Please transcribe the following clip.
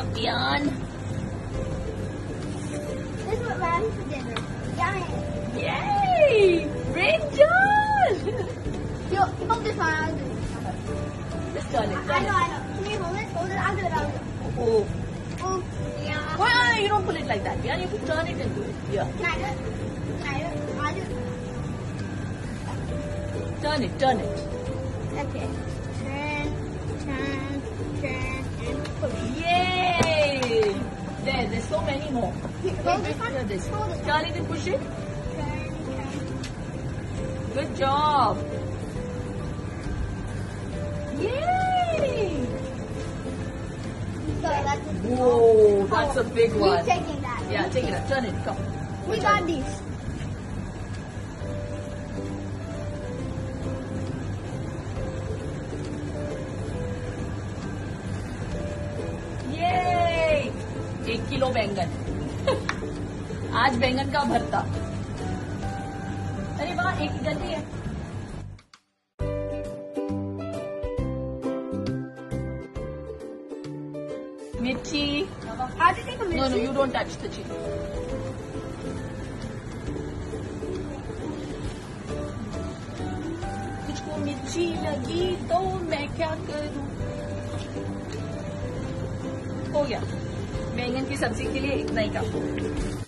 Bian. This is what we're having for dinner. Yummy. Yay! Brinjal! Hold this one. I'll do it. Just turn it. I know. Can you hold it? Hold it. I'll do it. Oh. Oh, yeah. Well, you don't pull it like that. Bian, you have to turn it and do it. Yeah. Can I do it? I'll do it. Turn it. Okay. Turn, and push. Yay! There's so many more. Hold this one. Hear this. Hold it. Turn it and push it. Turn. Good job. Yay! So that's Whoa, that's a big We're one. taking that. Yeah, take it up. Turn it. Come. We got these. ये 1 kilo बैंगन आज बैंगन का भरता। अरे वाह, एक गंदी है। मिर्ची। How do you take a No, you don't touch the chili. तुझको मिर्ची लगी तो मैं क्या करूं? हो गया। बैंगन की सब्जी के लिए इतना ही काफी।